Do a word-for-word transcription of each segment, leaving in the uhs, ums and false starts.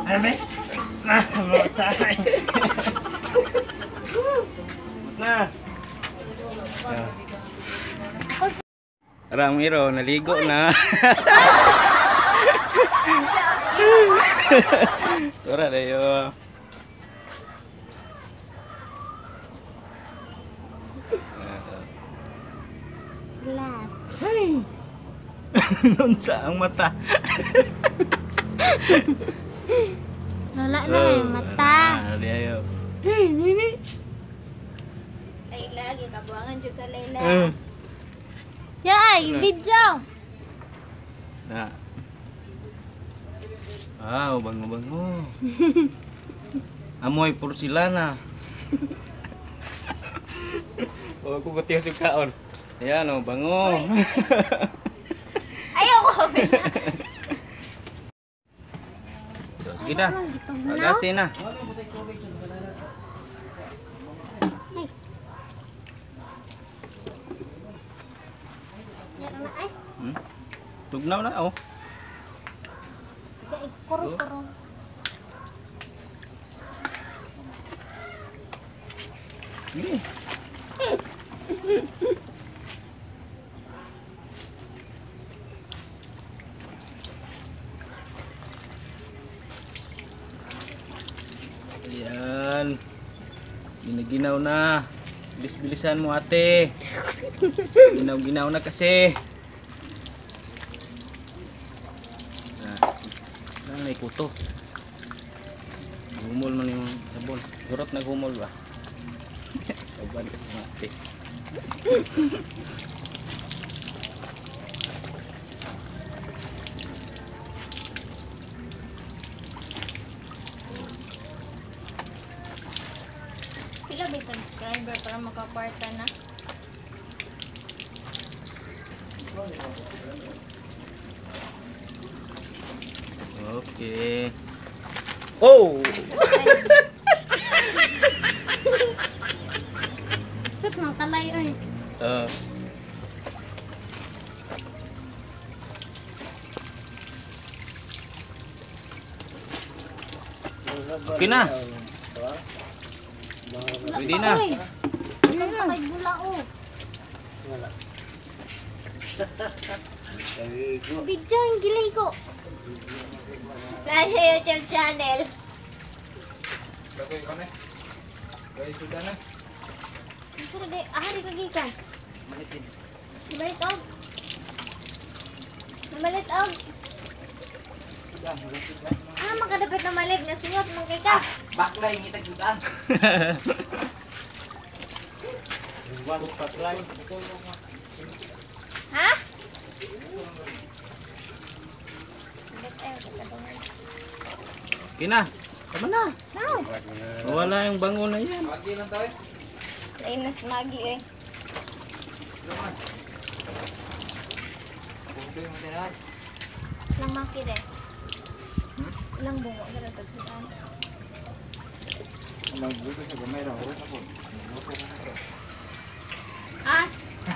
Ano na, matay. Na. Ramiro, naligo na. Tura dayo. Glass. Hey. Nunsa ang mata. Wala na yung mata. Dayo. Hey, Nini. Layla, gikabuangan juga Layla. Uh. Yay, video. Na. Wow, bango-bango. Amoy porcelana. Oh, aku ketiyo sukaon. Ayan, oh, bango. Ayoko. So, sige na. Pagasin na. Hmm? Tugnaw na, oh. Kuro-kuro. Ini. Ayan. Ginaginaw na. Bilis-bilisan mo, ate. Ginaw-ginaw na kasi. Ah, may kuto. Humol man yung sabon. Gurot na humol ba? Saban ka sa ate. Pila ba subscriber para makakwarta na? Okay. Oh! Sus, makalay oy. Uh, okay na. Pwede na. Ang pakay bula o. Video yung gilay ko. Nasa YouTube channel. Bagay ko na. Bagay sudah na. Sura de, ahari kagikan. Malitin. Malit og. Malit og. Ah, makadapit na malig na siyot mong kay ka. Baklay ngitag sudan. Walok patlay. Ha? Okay na. Tama na. No. Wala yung bango na yan. Lagi lang tayo. Lainas magi eh. Kumpay mo tinahan. Lang maki de. Hmm? Lang bungo gara tagsudan. Magbuto sa gamay raw. Oras ako. Ah.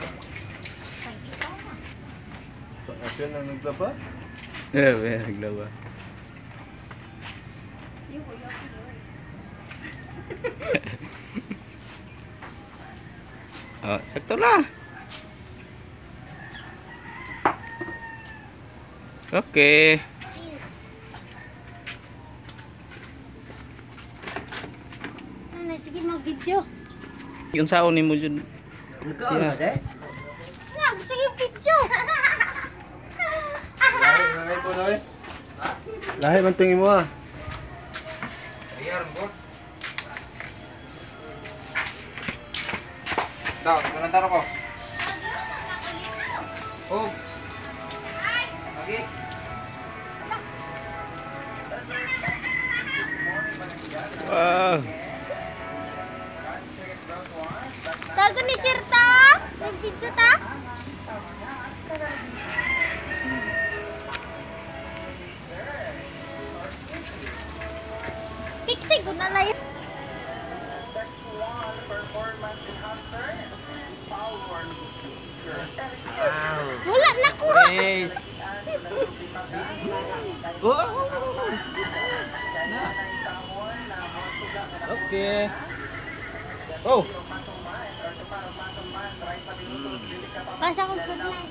Asya na naglaba? Eh, may naglaba. Oh, sakto na. Okay. Ano, sige mag-video. Yung saon ni mo dyan. Siya. Nga, sige video. Lahi po noy. Lahi man tingin mo ah. Ayar mo. Daw, nanantaro ko. Oh. Lagi. Wow. Tago ni Sir ta. Nag-video ta. Pixie ko na lang. Wala na kuha. Yes. Oh. Okay. Oh. Masa ko food na.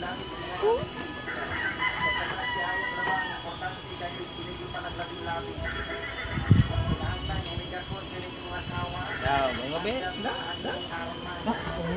Daw, mga be. Da, da. Da.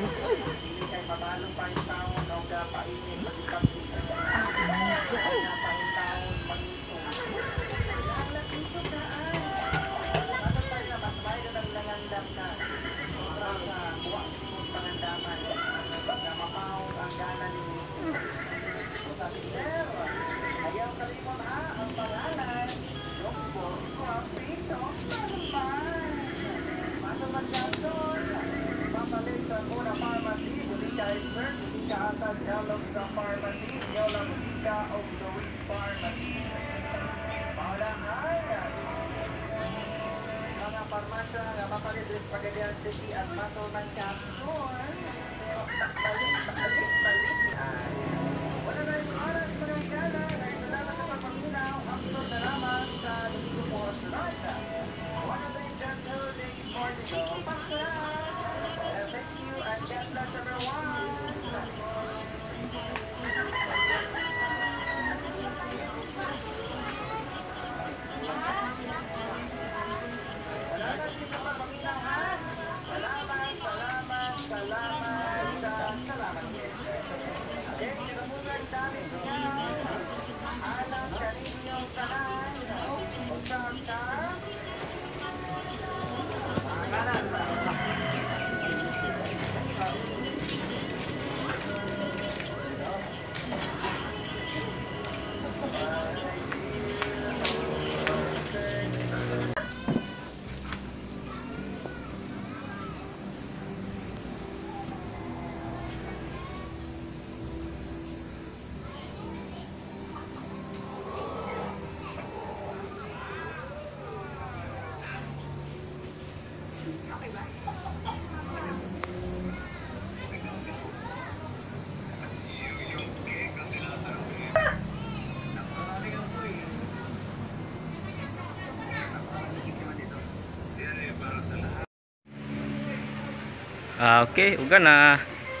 Ah, okay, uga na.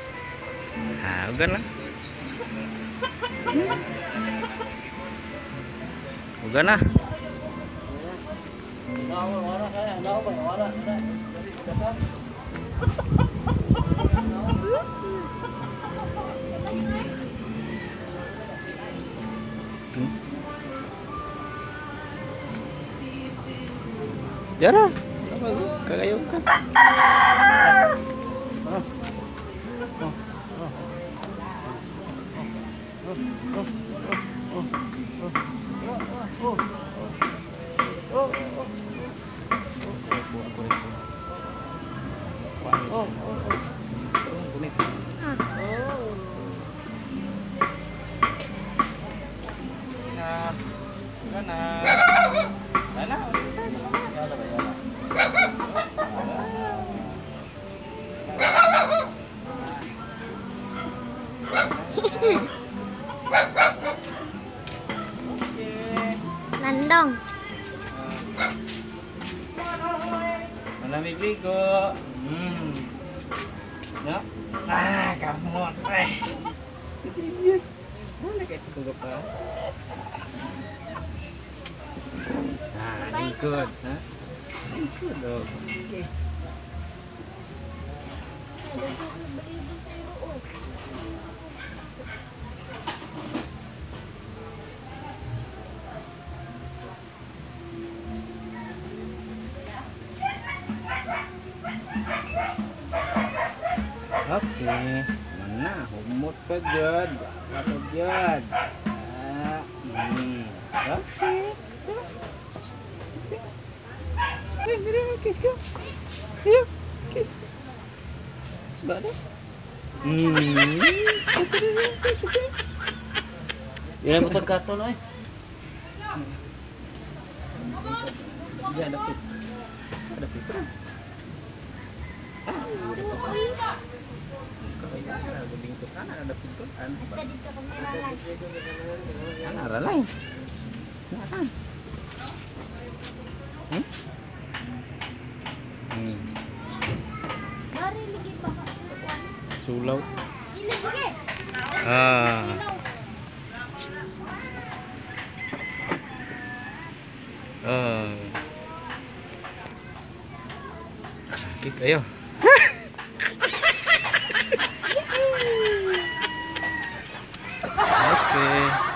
Ah, uga na. Uga na. Jara, kagayo ka. Nandong. Malamig ligo. Hmm. No? Ah, kamot. Eh. Yes. Mana kayak itu pa? Ah, ikut, ha? Ikut dong. Okay. Oke, mana humut ka jud, ano jud. Ah, hmm. Oke. Eh, mira, kiss ka. Ayo, kiss. Sebab Hmm. Ya, motor karton oi. Ya, ada fit. Ada fitur. Ah, pintu kanan ada pintu kan. Kan arah lain. Nah kan. Hmm? ulaw. Ini sige. Ah. Ah. Sakit ayo. Okay.